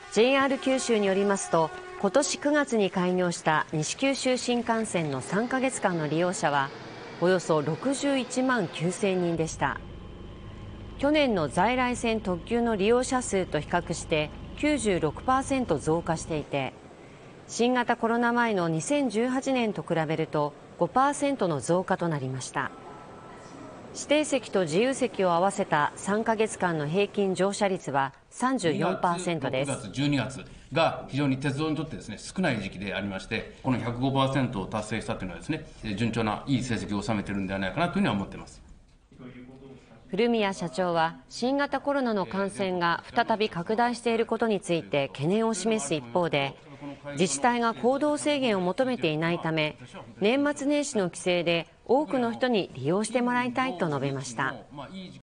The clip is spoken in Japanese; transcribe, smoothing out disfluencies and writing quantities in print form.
JR 九州によりますと、今年9月に開業した西九州新幹線の3ヶ月間の利用者はおよそ61万9000人でした。去年の在来線特急の利用者数と比較して96% 増加していて、新型コロナ前の2018年と比べると 5% の増加となりました。指定席と自由席を合わせた3ヶ月間の平均乗車率は 34% です。 9月、12月が非常に鉄道にとってですね、少ない時期でありまして、この 105% を達成したというのはですね、順調ないい成績を収めているんではないかなというふうには思っています。 古宮社長は、新型コロナの感染が再び拡大していることについて懸念を示す一方で、自治体が行動制限を求めていないため、年末年始の帰省で多くの人に利用してもらいたいと述べました。